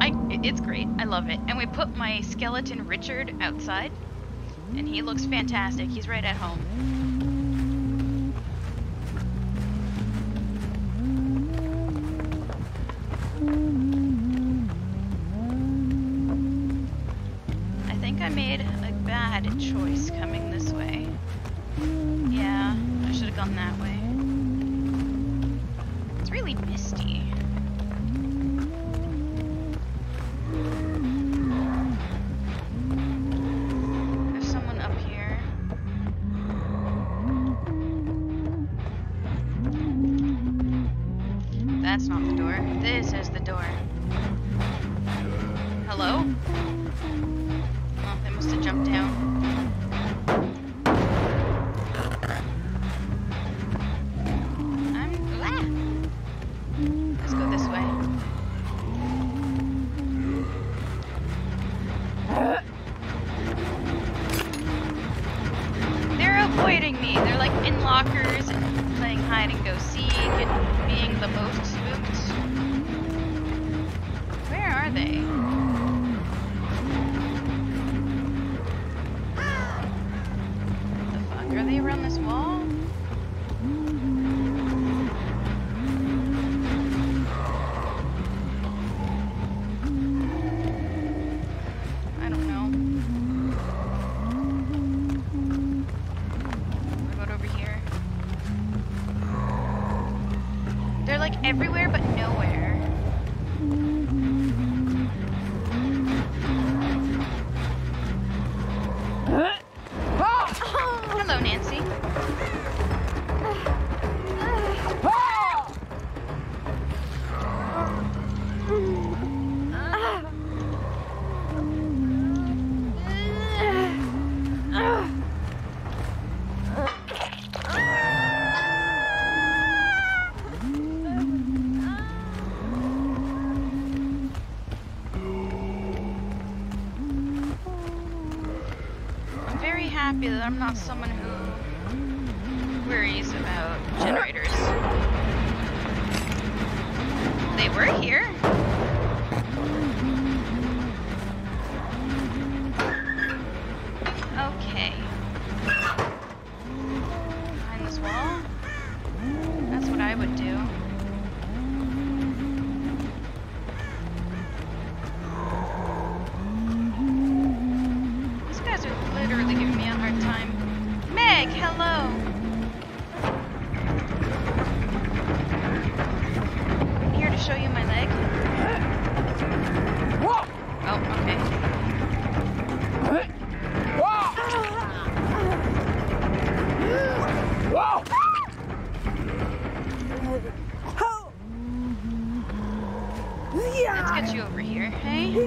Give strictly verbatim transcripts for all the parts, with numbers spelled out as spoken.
I, it's great. I love it. And we put my skeleton Richard outside, and he looks fantastic. He's right at home. I think I made a bad choice coming this way. Yeah, I should have gone that way. It's really misty. There's someone up here. That's not the door. This is the door. Hello? Oh, they must have jumped down. I'm... Ah! Let's go this way. They're avoiding me. They're like in lockers and playing hide and go seek and being the most spooked. Where are they? What the fuck? Are they around this wall? I don't know. What about over here? They're like everywhere but nowhere. Hello, Nancy. I'm very happy that I'm not someone who worries about generators. They were here. Okay. Behind this wall? That's what I would do. These guys are literally giving me a hard time. Meg, hello! I'm here to show you my leg. Oh, okay. Let's get you over here, hey?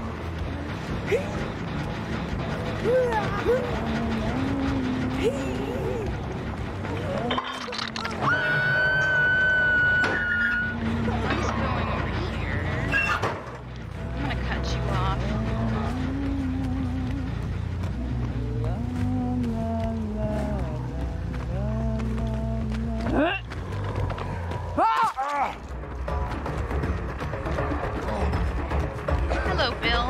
One's going over here. I'm gonna cut you off. Hello, Bill.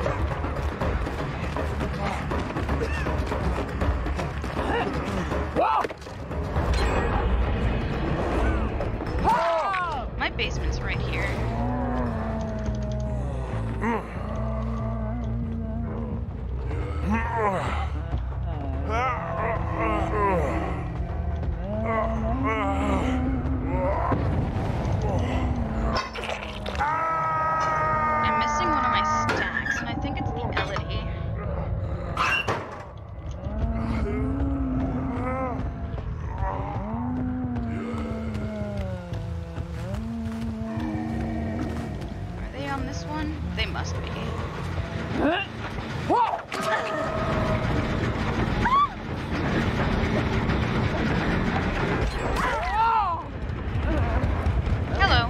My basement's right here. I'm missing one of my stacks, and I think it's the Elodie. Are they on this one? They must be. Hello.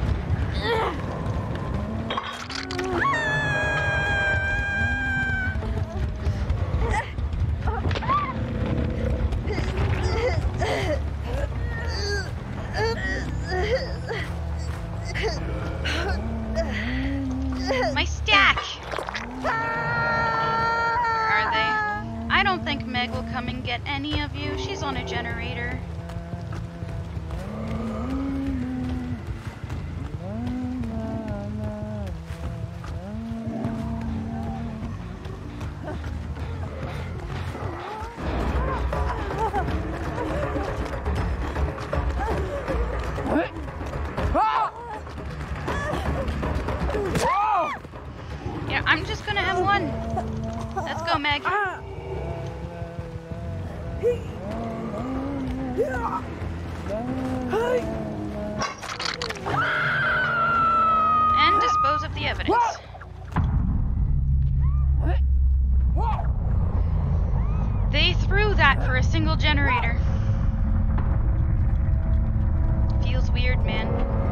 My stack! Where are they? I don't think Meg will come and get any of you. She's on a generator. Yeah, I'm just gonna have one. Let's go, Meg. And dispose of the evidence. They threw that for a single generator. Feels weird, man.